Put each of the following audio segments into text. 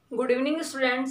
Good evening students,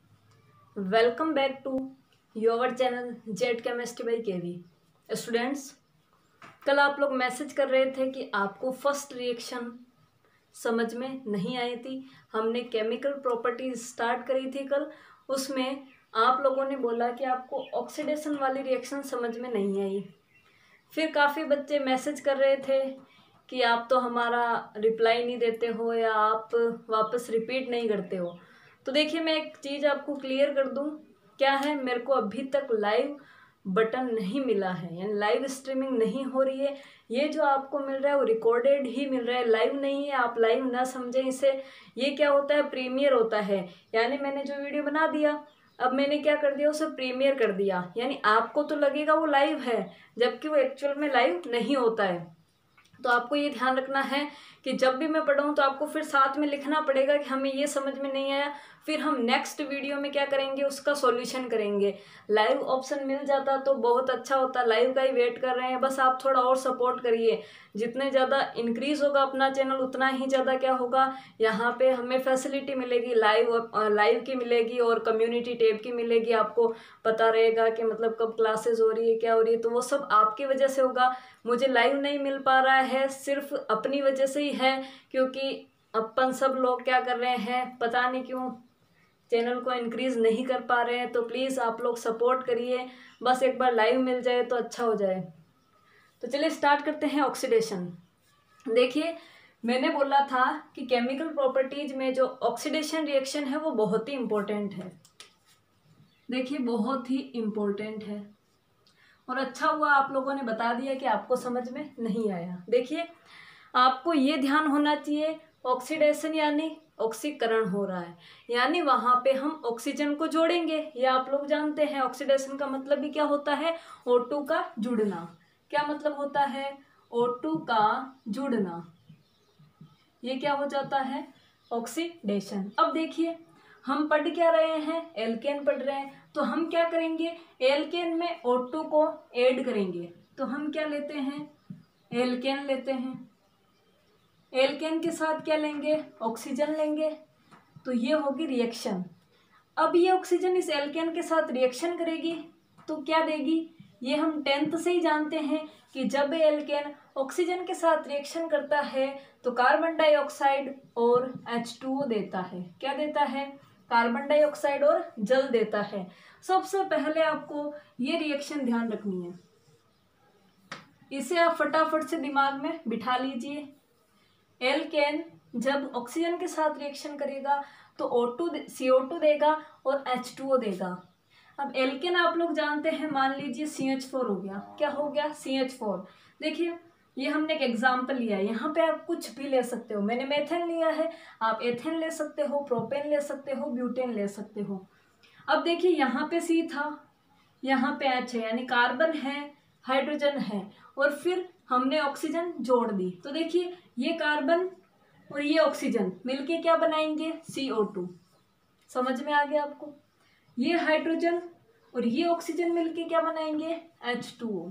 welcome back to your channel Z chemistry by KV. Students, कल आप लोग message कर रहे थे कि आपको फर्स्ट रिएक्शन समझ में नहीं आई थी। हमने केमिकल प्रॉपर्टीज स्टार्ट करी थी कल, उसमें आप लोगों ने बोला कि आपको ऑक्सीडेशन वाली रिएक्शन समझ में नहीं आई। फिर काफ़ी बच्चे मैसेज कर रहे थे कि आप तो हमारा रिप्लाई नहीं देते हो या आप वापस रिपीट नहीं करते हो। तो देखिए, मैं एक चीज़ आपको क्लियर कर दूं, क्या है, मेरे को अभी तक लाइव बटन नहीं मिला है, यानी लाइव स्ट्रीमिंग नहीं हो रही है। ये जो आपको मिल रहा है वो रिकॉर्डेड ही मिल रहा है, लाइव नहीं है। आप लाइव ना समझें इसे। ये क्या होता है, प्रीमियर होता है। यानी मैंने जो वीडियो बना दिया, अब मैंने क्या कर दिया, उसे प्रीमियर कर दिया। यानी आपको तो लगेगा वो लाइव है, जबकि वो एक्चुअल में लाइव नहीं होता है। तो आपको ये ध्यान रखना है कि जब भी मैं पढ़ाऊँ तो आपको फिर साथ में लिखना पड़ेगा कि हमें ये समझ में नहीं आया। फिर हम नेक्स्ट वीडियो में क्या करेंगे, उसका सॉल्यूशन करेंगे। लाइव ऑप्शन मिल जाता तो बहुत अच्छा होता। लाइव का ही वेट कर रहे हैं, बस आप थोड़ा और सपोर्ट करिए। जितने ज़्यादा इंक्रीज होगा अपना चैनल, उतना ही ज़्यादा क्या होगा, यहाँ पे हमें फैसिलिटी मिलेगी, लाइव की मिलेगी और कम्युनिटी टैब की मिलेगी। आपको पता रहेगा कि मतलब कब क्लासेस हो रही है, क्या हो रही है। तो वो सब आपकी वजह से होगा। मुझे लाइव नहीं मिल पा रहा है सिर्फ अपनी वजह से ही है, क्योंकि अपन सब लोग क्या कर रहे हैं, पता नहीं क्यों चैनल को इंक्रीज नहीं कर पा रहे हैं। तो प्लीज़ आप लोग सपोर्ट करिए, बस एक बार लाइव मिल जाए तो अच्छा हो जाए। तो चलिए स्टार्ट करते हैं ऑक्सीडेशन। देखिए, मैंने बोला था कि केमिकल प्रॉपर्टीज में जो ऑक्सीडेशन रिएक्शन है वो बहुत ही इम्पोर्टेंट है। देखिए, बहुत ही इम्पोर्टेंट है, और अच्छा हुआ आप लोगों ने बता दिया कि आपको समझ में नहीं आया। देखिए, आपको ये ध्यान होना चाहिए, ऑक्सीडेशन यानी ऑक्सीकरण हो रहा है, यानी वहां पे हम ऑक्सीजन को जोड़ेंगे। ये आप लोग जानते हैं, ऑक्सीडेशन का मतलब भी क्या होता है, O2 का जुड़ना। क्या मतलब होता है, O2 का जुड़ना। ये क्या हो जाता है, ऑक्सीडेशन। अब देखिए, हम पढ़ क्या रहे हैं, एल्केन पढ़ रहे हैं। तो हम क्या करेंगे, एल्केन में O2 को ऐड करेंगे। तो हम क्या लेते हैं, एल्केन लेते हैं। एल्केन के साथ क्या लेंगे, ऑक्सीजन लेंगे। तो ये होगी रिएक्शन। अब ये ऑक्सीजन इस एल्केन के साथ रिएक्शन करेगी तो क्या देगी, ये हम 10th से ही जानते हैं कि जब एल्केन ऑक्सीजन के साथ रिएक्शन करता है तो कार्बन डाइऑक्साइड और H2O देता है। क्या देता है, कार्बन डाइऑक्साइड और जल देता है। सबसे पहले आपको ये रिएक्शन ध्यान रखनी है, इसे आप फटाफट से दिमाग में बिठा लीजिए। एल्केन जब ऑक्सीजन के साथ रिएक्शन करेगा तो CO2 देगा और H2O देगा। अब एल्केन आप लोग जानते हैं, मान लीजिए CH4 हो गया। क्या हो गया, CH4। देखिए, ये हमने एक एग्जाम्पल लिया है, यहाँ पे आप कुछ भी ले सकते हो। मैंने मेथेन लिया है, आप एथेन ले सकते हो, प्रोपेन ले सकते हो, ब्यूटेन ले सकते हो। अब देखिए, यहाँ पे C था, यहाँ पे H है, यानी कार्बन है, हाइड्रोजन है, और फिर हमने ऑक्सीजन जोड़ दी। तो देखिए, ये कार्बन और ये ऑक्सीजन मिलके क्या बनाएंगे, CO2। समझ में आ गया आपको। ये हाइड्रोजन और ये ऑक्सीजन मिलके क्या बनाएंगे, H2O।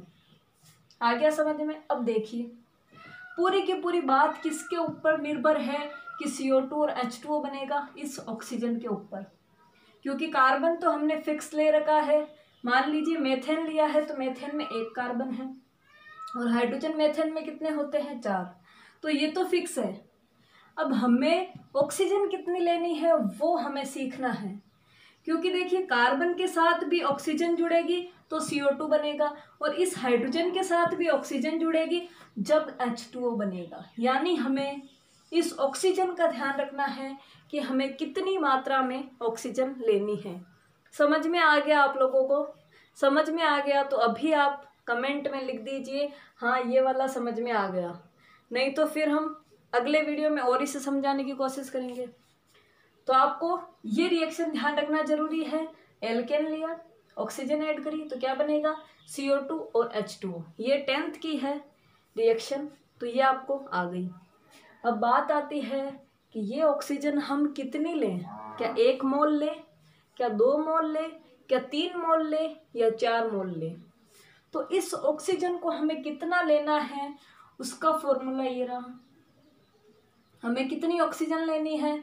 आ गया समझ में। अब देखिए, पूरी की पूरी बात किसके ऊपर निर्भर है कि CO2 और H2O बनेगा, इस ऑक्सीजन के ऊपर। क्योंकि कार्बन तो हमने फिक्स ले रखा है। मान लीजिए मेथेन लिया है तो मेथेन में एक कार्बन है, और हाइड्रोजन मेथेन में कितने होते हैं, 4। तो ये तो फिक्स है। अब हमें ऑक्सीजन कितनी लेनी है वो हमें सीखना है, क्योंकि देखिए, कार्बन के साथ भी ऑक्सीजन जुड़ेगी तो CO2 बनेगा, और इस हाइड्रोजन के साथ भी ऑक्सीजन जुड़ेगी जब H2O बनेगा। यानी हमें इस ऑक्सीजन का ध्यान रखना है कि हमें कितनी मात्रा में ऑक्सीजन लेनी है। समझ में आ गया आप लोगों को? समझ में आ गया तो अभी आप कमेंट में लिख दीजिए, हाँ ये वाला समझ में आ गया। नहीं तो फिर हम अगले वीडियो में और इसे समझाने की कोशिश करेंगे। तो आपको ये रिएक्शन ध्यान रखना जरूरी है। एल्केन लिया, ऑक्सीजन ऐड करी तो क्या बनेगा, CO2 और H2O। ये 10th की है रिएक्शन, तो ये आपको आ गई। अब बात आती है कि ये ऑक्सीजन हम कितनी लें, क्या 1 मोल लें, क्या 2 मोल लें, क्या 3 मोल लें, या 4 मोल लें। तो इस ऑक्सीजन को हमें कितना लेना है, उसका फॉर्मूला ये रहा। हमें कितनी ऑक्सीजन लेनी है,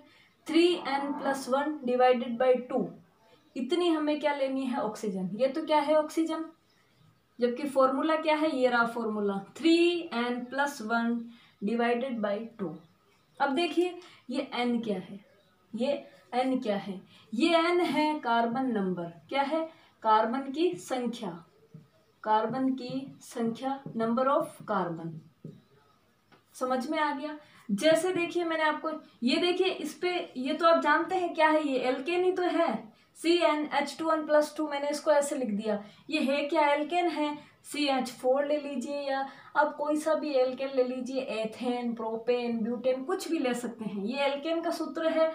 3n+1 डिवाइडेड बाई 2, इतनी हमें क्या लेनी है, ऑक्सीजन। ये तो क्या है, ऑक्सीजन, जबकि फॉर्मूला क्या है, ये रहा फॉर्मूला 3n+1 डिवाइडेड बाई 2। अब देखिए ये n क्या है, ये n क्या है, ये n है कार्बन नंबर, क्या है, कार्बन की संख्या, कार्बन की संख्या, नंबर ऑफ कार्बन। समझ में आ गया। जैसे देखिए मैंने आपको ये देखिए इस पे, ये तो आप जानते हैं क्या है, ये एल्केन ही तो है, CnH2n+2, मैंने इसको ऐसे लिख दिया। ये है क्या, एल्केन है, CH4 ले लीजिए या आप कोई सा भी एल्केन ले लीजिए, एथेन, प्रोपेन, ब्यूटेन, कुछ भी ले सकते हैं। ये एल्केन का सूत्र है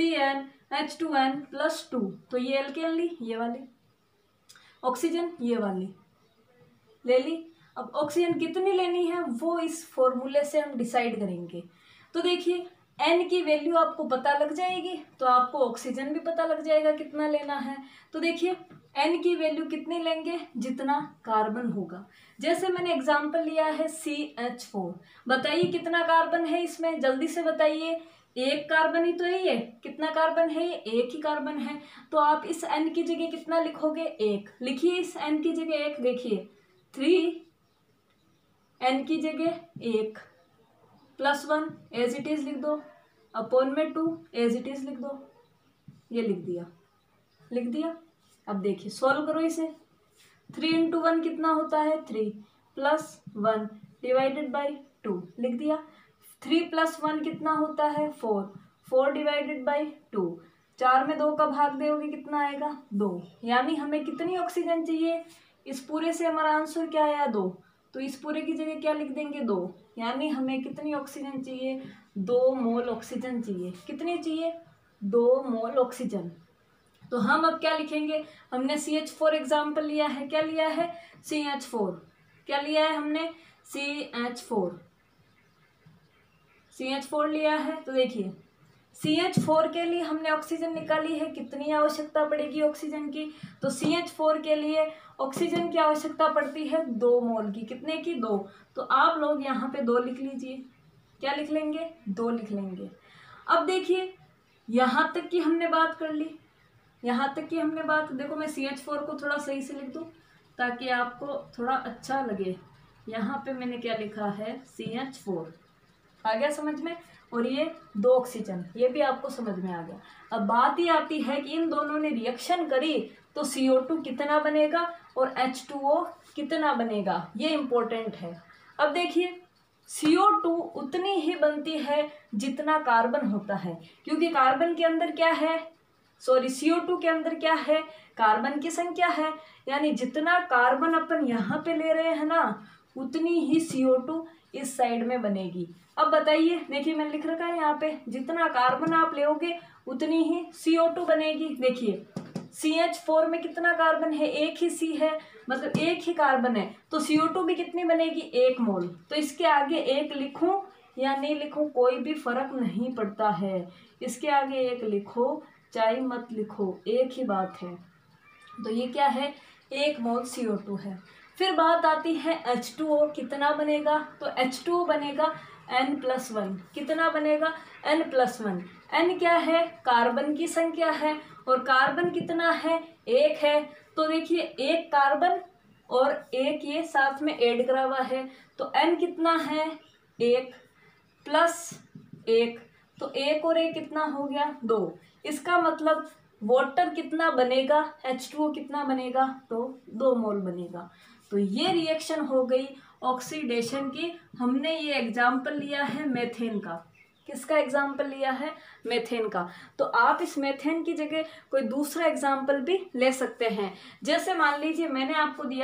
CnH2n+2, तो ये एल्केन ली, ये वाली ऑक्सीजन, ये वाली ले ली। अब ऑक्सीजन कितनी लेनी है वो इस फॉर्मूले से हम डिसाइड करेंगे। तो देखिए n की वैल्यू आपको पता लग जाएगी तो आपको ऑक्सीजन भी पता लग जाएगा कितना लेना है। तो देखिए n की वैल्यू कितनी लेंगे, जितना कार्बन होगा। जैसे मैंने एग्जांपल लिया है CH4, बताइए कितना कार्बन है इसमें, जल्दी से बताइए। एक कार्बन ही तो है ये, कितना कार्बन है ये, एक ही कार्बन है। तो आप इस n की जगह कितना लिखोगे, एक लिखिए, इस n की जगह एक, देखिए 3n की जगह 1+1 एज इट इज लिख दो, अपॉन में 2 एज इट इज लिख दो, ये लिख दिया, लिख दिया। अब देखिए सॉल्व करो इसे, 3 × 1 कितना होता है, 3 +1 डिवाइडेड बाई 2 लिख दिया। 3 + 1 कितना होता है, 4, 4 डिवाइडेड बाई 2, 4 में 2 का भाग दोगे कितना आएगा, 2। यानी हमें कितनी ऑक्सीजन चाहिए, इस पूरे से हमारा आंसर क्या आया, 2, तो इस पूरे की जगह क्या लिख देंगे, 2। यानी हमें कितनी ऑक्सीजन चाहिए, 2 मोल ऑक्सीजन चाहिए। कितनी चाहिए, 2 मोल ऑक्सीजन। तो हम अब क्या लिखेंगे, हमने CH4 एग्जाम्पल लिया है, क्या लिया है, CH4, क्या लिया है हमने, CH4 लिया है। तो देखिए CH4 के लिए हमने ऑक्सीजन निकाली है, कितनी आवश्यकता पड़ेगी ऑक्सीजन की, तो CH4 के लिए ऑक्सीजन की आवश्यकता पड़ती है 2 मोल की, कितने की, 2। तो आप लोग यहाँ पे 2 लिख लीजिए, क्या लिख लेंगे, 2 लिख लेंगे। अब देखिए यहाँ तक की हमने बात कर ली, यहाँ तक की हमने बात, देखो मैं CH4 को थोड़ा सही से लिख दूँ ताकि आपको थोड़ा अच्छा लगे। यहाँ पे मैंने क्या लिखा है, CH4, आ गया समझ में, और ये 2 ऑक्सीजन, ये भी आपको समझ में आ गया। अब बात ही आती है कि इन दोनों ने रिएक्शन करी तो CO2 कितना बनेगा और H2O कितना बनेगा, ये इम्पोर्टेंट है। अब देखिए CO2 उतनी ही बनती है जितना कार्बन होता है, क्योंकि कार्बन के अंदर क्या है, सॉरी CO2 के अंदर क्या है, कार्बन की संख्या है। यानी जितना कार्बन अपन यहाँ पे ले रहे हैं ना, उतनी ही CO2 इस साइड में बनेगी। अब बताइए, देखिए मैंने लिख रखा है यहाँ पे, जितना कार्बन आप लोगे उतनी ही CO2 बनेगी। देखिए CH4 में कितना कार्बन है, एक ही C है, मतलब एक ही कार्बन है, तो CO2 भी कितनी बनेगी, 1 मोल। तो इसके आगे 1 लिखूं या नहीं लिखूं कोई भी फर्क नहीं पड़ता है, इसके आगे 1 लिखो चाहे मत लिखो, एक ही बात है। तो ये क्या है, 1 मोल CO2 है। फिर बात आती है H2O कितना बनेगा, तो H2O बनेगा N+1, कितना बनेगा, N+1। N क्या है, कार्बन की संख्या है, और कार्बन कितना है, 1 है। तो देखिए 1 कार्बन और 1 ये साथ में ऐड करा हुआ है, तो N कितना है, 1 + 1, तो 1 और 1 कितना हो गया, 2। इसका मतलब वाटर कितना बनेगा, H2O कितना बनेगा, तो 2 मोल बनेगा। तो ये रिएक्शन हो गई ऑक्सीडेशन की। हमने ये एग्जाम्पल लिया है मेथेन का, किसका एग्जाम्पल लिया है, मेथेन का। तो आप इस मेथेन की जगह कोई दूसरा एग्जाम्पल भी ले सकते हैं। जैसे मान लीजिए मैंने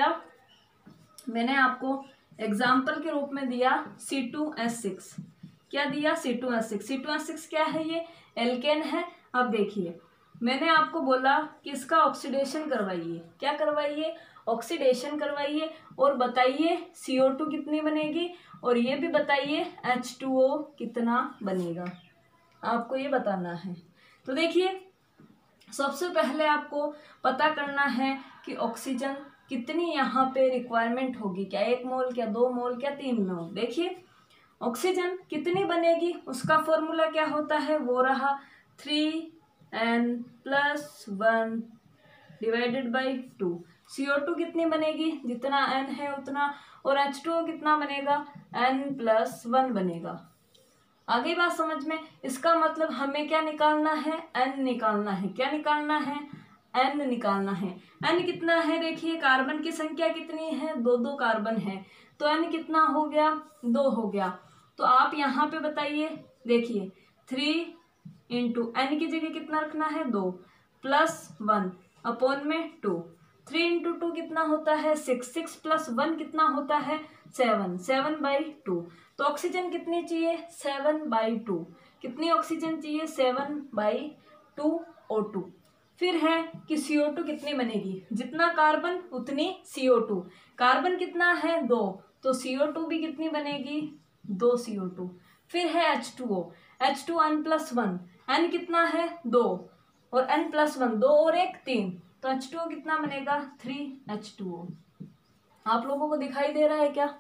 आपको एग्जाम्पल के रूप में दिया C2H6, क्या दिया, C2H6 क्या है, ये एल्केन है। अब देखिए मैंने आपको बोला कि इसका ऑक्सीडेशन करवाइए, क्या करवाइए, ऑक्सीडेशन करवाइए, और बताइए CO2 कितनी बनेगी, और ये भी बताइए H2O कितना बनेगा, आपको ये बताना है। तो देखिए सबसे पहले आपको पता करना है कि ऑक्सीजन कितनी यहाँ पे रिक्वायरमेंट होगी, क्या 1 मोल, क्या 2 मोल, क्या 3 मोल। देखिए ऑक्सीजन कितनी बनेगी, उसका फॉर्मूला क्या होता है, वो रहा 3n+1 डिवाइडेड बाई 2। CO2 कितनी बनेगी, जितना n है उतना, और H2O कितना बनेगा, n+1 बनेगा। आ गई बात समझ में। इसका मतलब हमें क्या निकालना है, n निकालना है। क्या निकालना है, n निकालना है। n कितना है, देखिए कार्बन की संख्या कितनी है, 2 कार्बन है, तो n कितना हो गया, 2 हो गया। तो आप यहाँ पे बताइए, देखिए 3 इंटू n की जगह कितना रखना है, 2 +1 अपॉन में 2। 3 इंटू 2 कितना होता है, 6। 6 + 1 कितना होता है, 7। 7/2। तो ऑक्सीजन कितनी चाहिए, 7/2। कितनी ऑक्सीजन चाहिए, 7/2 O2। फिर है कि CO2 कितनी बनेगी, जितना कार्बन उतनी CO2। कार्बन कितना है, 2, तो CO2 भी कितनी बनेगी, 2 CO2। फिर है H2O। H2 n+1। n कितना है, 2, और n+1 2 और 1 3, तो H2O कितना बनेगा, 3H2O। आप लोगों को दिखाई दे रहा है क्या,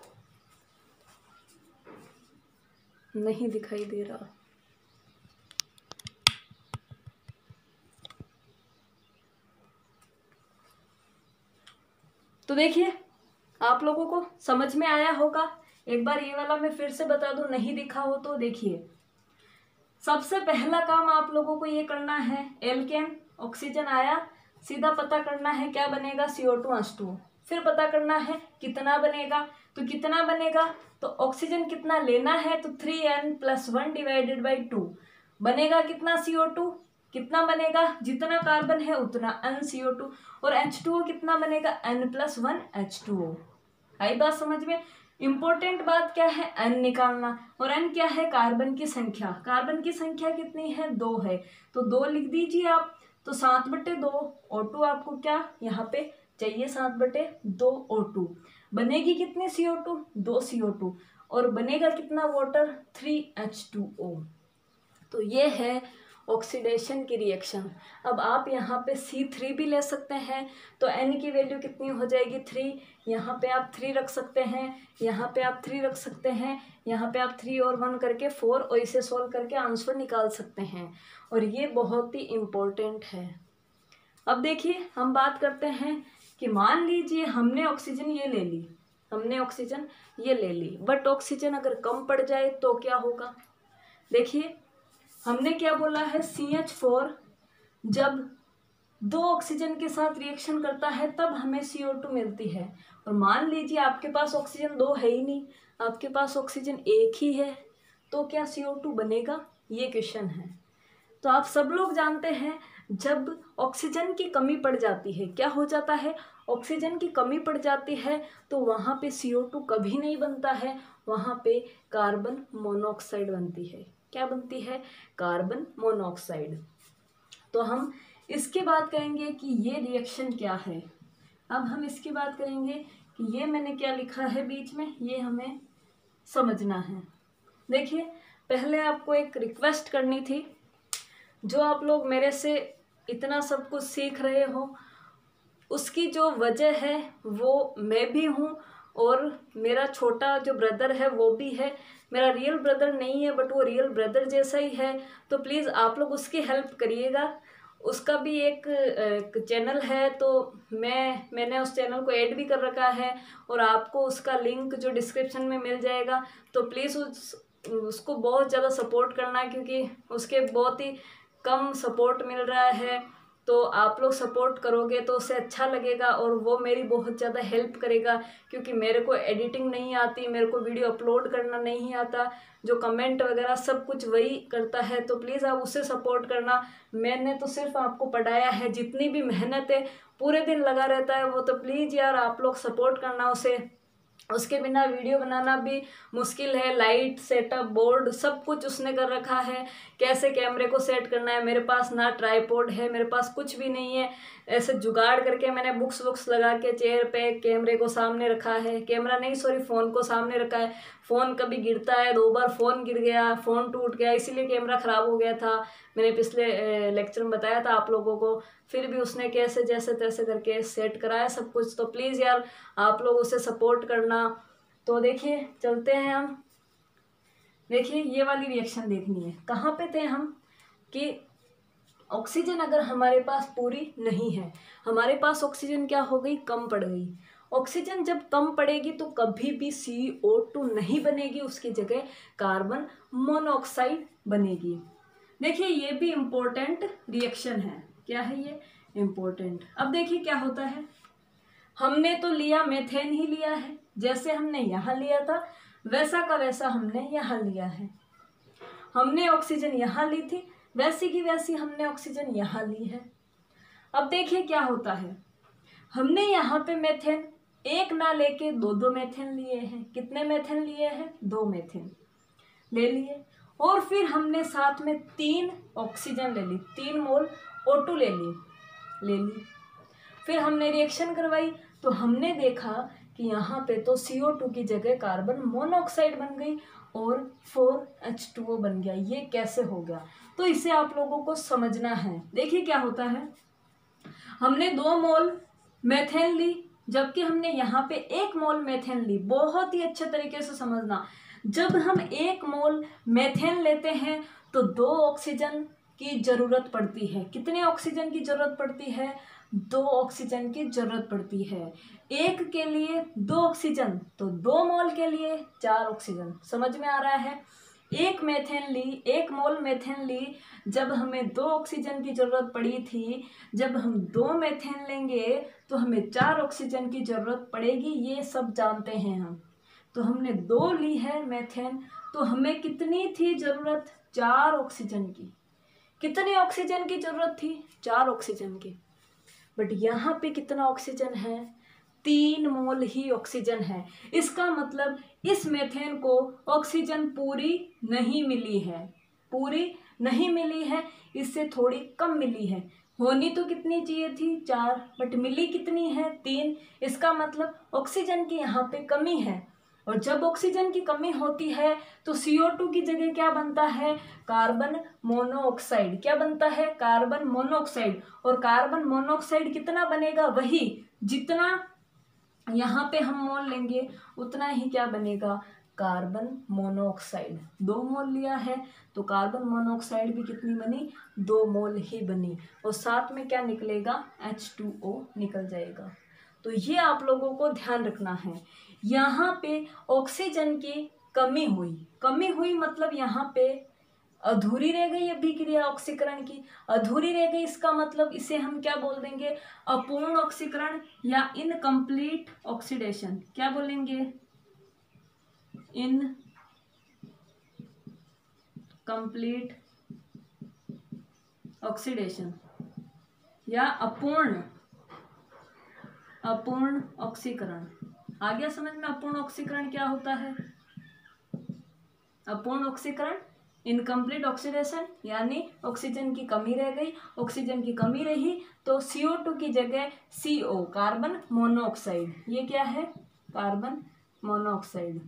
नहीं दिखाई दे रहा। तो देखिए आप लोगों को समझ में आया होगा। एक बार ये वाला मैं फिर से बता दूं, नहीं दिखा हो तो देखिए। सबसे पहला काम आप लोगों को ये करना है, एल्केन ऑक्सीजन आया, सीधा पता करना है क्या बनेगा, CO2H2O। फिर पता करना है कितना बनेगा, तो कितना बनेगा, तो ऑक्सीजन कितना लेना है, तो 3n+1 डिवाइडेड बाई 2 बनेगा कितना, CO2 कितना बनेगा, जितना कार्बन है उतना nCO2, और H2O कितना बनेगा, n+1 H2O। आई बात समझ में। इंपॉर्टेंट बात क्या है, n निकालना, और n क्या है, कार्बन की संख्या। कार्बन की संख्या कितनी है, 2 है, तो 2 लिख दीजिए आप। तो 7/2 O2 आपको क्या यहाँ पे चाहिए, 7/2 O2। बनेगी कितनी CO2, 2 CO2, और बनेगा कितना वाटर, 3H2O। तो ये है ऑक्सीडेशन की रिएक्शन। अब आप यहाँ पे C3 भी ले सकते हैं, तो n की वैल्यू कितनी हो जाएगी, 3। यहाँ पे आप 3 रख सकते हैं, यहाँ पे आप 3 रख सकते हैं, यहाँ पे आप 3 और 1 करके 4, और इसे सॉल्व करके आंसर निकाल सकते हैं। और ये बहुत ही इम्पोर्टेंट है। अब देखिए हम बात करते हैं कि मान लीजिए हमने ऑक्सीजन ये ले ली, हमने ऑक्सीजन ये ले ली, बट ऑक्सीजन अगर कम पड़ जाए तो क्या होगा। देखिए हमने क्या बोला है, CH4 जब 2 ऑक्सीजन के साथ रिएक्शन करता है तब हमें CO2 मिलती है। और मान लीजिए आपके पास ऑक्सीजन 2 है ही नहीं, आपके पास ऑक्सीजन 1 ही है, तो क्या CO2 बनेगा, ये क्वेश्चन है। तो आप सब लोग जानते हैं जब ऑक्सीजन की कमी पड़ जाती है, क्या हो जाता है, ऑक्सीजन की कमी पड़ जाती है, तो वहाँ पे CO2 कभी नहीं बनता है, वहाँ पे कार्बन मोनोऑक्साइड बनती है। क्या बनती है, कार्बन मोनोऑक्साइड। तो हम इसकी बात करेंगे कि ये रिएक्शन क्या है। अब हम इसकी बात करेंगे कि ये मैंने क्या लिखा है बीच में, ये हमें समझना है। देखिए पहले आपको एक रिक्वेस्ट करनी थी, जो आप लोग मेरे से इतना सब कुछ सीख रहे हो, उसकी जो वजह है वो मैं भी हूँ, और मेरा छोटा जो ब्रदर है वो भी है। मेरा रियल ब्रदर नहीं है, बट वो रियल ब्रदर जैसा ही है। तो प्लीज़ आप लोग उसकी हेल्प करिएगा। उसका भी एक चैनल है, तो मैंने उस चैनल को ऐड भी कर रखा है, और आपको उसका लिंक जो डिस्क्रिप्शन में मिल जाएगा। तो प्लीज़ उसको बहुत ज़्यादा सपोर्ट करना, क्योंकि उसके बहुत ही कम सपोर्ट मिल रहा है। तो आप लोग सपोर्ट करोगे तो उसे अच्छा लगेगा, और वो मेरी बहुत ज़्यादा हेल्प करेगा, क्योंकि मेरे को एडिटिंग नहीं आती, मेरे को वीडियो अपलोड करना नहीं आता, जो कमेंट वगैरह सब कुछ वही करता है। तो प्लीज़ आप उससे सपोर्ट करना। मैंने तो सिर्फ आपको पढ़ाया है, जितनी भी मेहनत है पूरे दिन लगा रहता है वो, तो प्लीज़ यार आप लोग सपोर्ट करना उसे। उसके बिना वीडियो बनाना भी मुश्किल है। लाइट सेटअप बोर्ड सब कुछ उसने कर रखा है, कैसे कैमरे को सेट करना है। मेरे पास ना ट्राइपॉड है, मेरे पास कुछ भी नहीं है। ऐसे जुगाड़ करके मैंने बुक्स लगा के चेयर पे कैमरे को सामने रखा है, कैमरा नहीं सॉरी फ़ोन को सामने रखा है। फ़ोन कभी गिरता है, 2 बार फ़ोन गिर गया, फ़ोन टूट गया, इसीलिए कैमरा ख़राब हो गया था। मैंने पिछले लेक्चर में बताया था आप लोगों को। फिर भी उसने कैसे जैसे तैसे करके सेट कराया सब कुछ। तो प्लीज़ यार आप लोग उसे सपोर्ट करना। तो देखिए चलते हैं हम। देखिए ये वाली रिएक्शन देखनी है, कहाँ पे थे हम, कि ऑक्सीजन अगर हमारे पास पूरी नहीं है, हमारे पास ऑक्सीजन क्या हो गई, कम पड़ गई। ऑक्सीजन जब कम पड़ेगी तो कभी भी CO2 नहीं बनेगी, उसकी जगह कार्बन मोनोऑक्साइड बनेगी। देखिए ये भी इम्पोर्टेंट रिएक्शन है। क्या है ये, इम्पोर्टेंट। अब देखिए क्या होता है, हमने तो लिया मेथेन ही लिया है, जैसे हमने यहाँ लिया था वैसा का वैसा हमने यहाँ लिया है। हमने ऑक्सीजन यहाँ ली थी, वैसी की वैसी हमने ऑक्सीजन यहाँ ली है। अब देखिए क्या होता है, हमने यहाँ पे मेथेन एक ना लेके दो मेथेन लिए हैं। कितने मेथेन लिए हैं, 2 मेथेन ले लिए। और फिर हमने साथ में 3 ऑक्सीजन ले ली, 3 मोल O2 ले ली। फिर हमने रिएक्शन करवाई तो हमने देखा कि यहाँ पे तो CO2 की जगह कार्बन मोनोऑक्साइड बन गई और 4H2O बन गया। ये कैसे हो गया, तो इसे आप लोगों को समझना है। देखिए क्या होता है, हमने 2 मोल मेथेन ली, जबकि हमने यहाँ पे 1 मोल मेथेन ली। बहुत ही अच्छे तरीके से समझना, जब हम 1 मोल मेथेन लेते हैं तो 2 ऑक्सीजन की जरूरत पड़ती है। कितने ऑक्सीजन की जरूरत पड़ती है, 2 ऑक्सीजन की जरूरत पड़ती है। 1 के लिए 2 ऑक्सीजन, तो 2 मोल के लिए 4 ऑक्सीजन। समझ में आ रहा है, 1 मोल मेथेन ली, जब हमें 2 ऑक्सीजन की जरूरत पड़ी थी। जब हम 2 मेथेन लेंगे तो हमें 4 ऑक्सीजन की जरूरत पड़ेगी, ये सब जानते हैं हम। तो हमने 2 ली है मेथेन, तो हमें कितनी थी जरूरत, 4 ऑक्सीजन की। कितने ऑक्सीजन की जरूरत थी, 4 ऑक्सीजन की। बट यहाँ पे कितना ऑक्सीजन है, 3 मोल ही ऑक्सीजन है। इसका मतलब इस मेथेन को ऑक्सीजन पूरी नहीं मिली है, इससे थोड़ी कम मिली है। होनी तो कितनी चाहिए थी, 4, बट मिली कितनी है, 3। इसका मतलब ऑक्सीजन की यहाँ पे कमी है। और जब ऑक्सीजन की कमी होती है तो CO2 की जगह क्या बनता है, कार्बन मोनोऑक्साइड। क्या बनता है, कार्बन मोनोऑक्साइड। और कार्बन मोनोऑक्साइड कितना बनेगा, वही जितना यहाँ पे हम मोल लेंगे उतना ही क्या बनेगा, कार्बन मोनोऑक्साइड। 2 मोल लिया है तो कार्बन मोनोऑक्साइड भी कितनी बनी, 2 मोल ही बनी। और साथ में क्या निकलेगा, H2O निकल जाएगा। तो ये आप लोगों को ध्यान रखना है। यहाँ पे ऑक्सीजन की कमी हुई मतलब यहाँ पे अधूरी रह गई अभिक्रिया ऑक्सीकरण की, अधूरी रह गई। इसका मतलब इसे हम क्या बोल देंगे, अपूर्ण ऑक्सीकरण या इनकम्प्लीट ऑक्सीडेशन। क्या बोलेंगे, इनकम्प्लीट ऑक्सीडेशन या अपूर्ण ऑक्सीकरण। आ गया समझ में, अपूर्ण ऑक्सीकरण क्या होता है। अपूर्ण ऑक्सीकरण, इनकम्प्लीट ऑक्सीडेशन, यानी ऑक्सीजन की कमी रह गई। ऑक्सीजन की कमी रही तो CO2 की जगह CO, कार्बन मोनोऑक्साइड। ये क्या है, कार्बन मोनोऑक्साइड।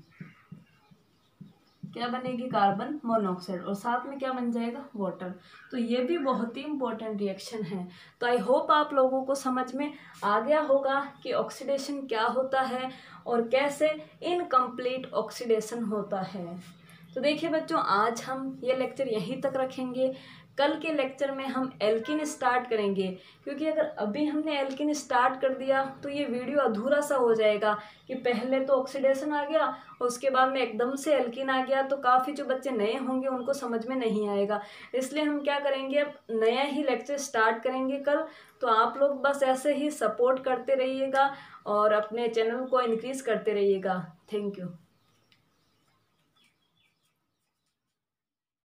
क्या बनेगी, कार्बन मोनोऑक्साइड। और साथ में क्या बन जाएगा, वाटर। तो ये भी बहुत ही इंपॉर्टेंट रिएक्शन है। तो आई होप आप लोगों को समझ में आ गया होगा कि ऑक्सीडेशन क्या होता है और कैसे इनकम्प्लीट ऑक्सीडेशन होता है। तो देखिए बच्चों, आज हम ये लेक्चर यहीं तक रखेंगे। कल के लेक्चर में हम एल्किन स्टार्ट करेंगे, क्योंकि अगर अभी हमने एल्किन स्टार्ट कर दिया तो ये वीडियो अधूरा सा हो जाएगा कि पहले तो ऑक्सीडेशन आ गया और उसके बाद में एकदम से एल्किन आ गया, तो काफ़ी जो बच्चे नए होंगे उनको समझ में नहीं आएगा। इसलिए हम क्या करेंगे, अब नया ही लेक्चर स्टार्ट करेंगे कल। तो आप लोग बस ऐसे ही सपोर्ट करते रहिएगा और अपने चैनल को इंक्रीज़ करते रहिएगा। Thank you.